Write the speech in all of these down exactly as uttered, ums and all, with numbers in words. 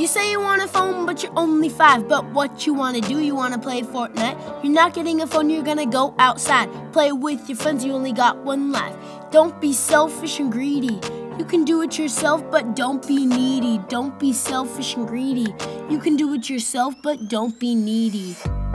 say you want a phone, but you're only five. But what you want to do, you want to play Fortnite. You're not getting a phone, you're gonna go outside. Play with your friends, you only got one life. Don't be selfish and greedy. You can do it yourself, but don't be needy. Don't be selfish and greedy. You can do it yourself, but don't be needy.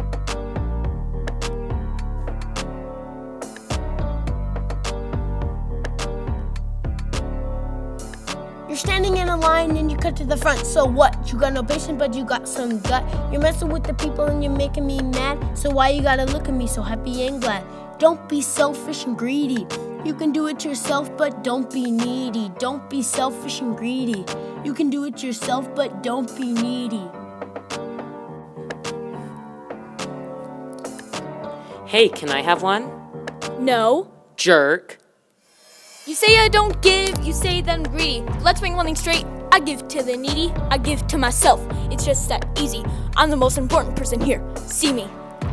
You're standing in a line and you cut to the front. So what? You got no patience, but you got some gut. You're messing with the people and you're making me mad. So why you gotta look at me so happy and glad? Don't be selfish and greedy. You can do it yourself, but don't be needy. Don't be selfish and greedy. You can do it yourself, but don't be needy. Hey, can I have one? No. Jerk. You say I don't give, you say that I'm greedy. Let's bring one thing straight. I give to the needy, I give to myself. It's just that easy. I'm the most important person here. See me.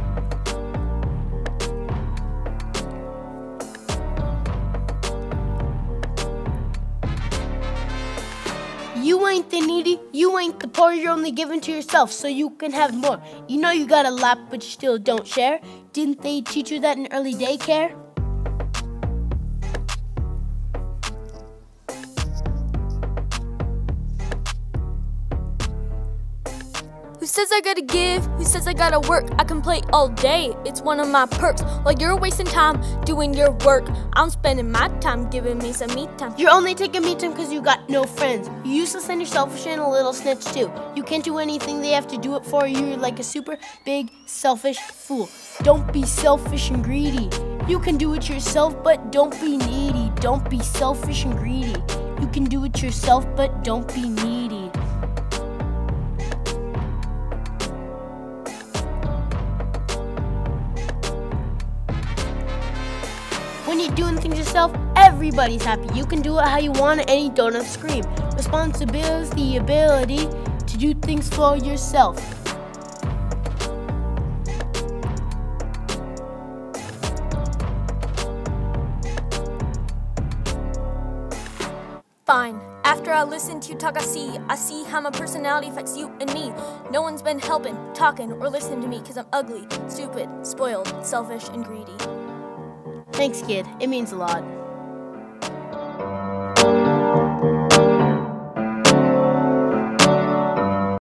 You ain't the needy, you ain't the poor, you're only giving to yourself so you can have more. You know you got a lot, but you still don't share. Didn't they teach you that in early daycare? Who says I gotta give? Who says I gotta work? I can play all day, it's one of my perks. While you're wasting time doing your work, I'm spending my time giving me some me time. You're only taking me time because you got no friends. You useless and you're selfish and a little snitch too. You can't do anything, they have to do it for you. You're like a super big selfish fool. Don't be selfish and greedy. You can do it yourself, but don't be needy. Don't be selfish and greedy. You can do it yourself, but don't be needy. When you're doing things yourself, everybody's happy. You can do it how you want it and you don't have to scream. Responsibility is the ability to do things for yourself. Fine. After I listen to you talk, I see. I see how my personality affects you and me. No one's been helping, talking, or listening to me because I'm ugly, stupid, spoiled, selfish, and greedy. Thanks, kid. It means a lot.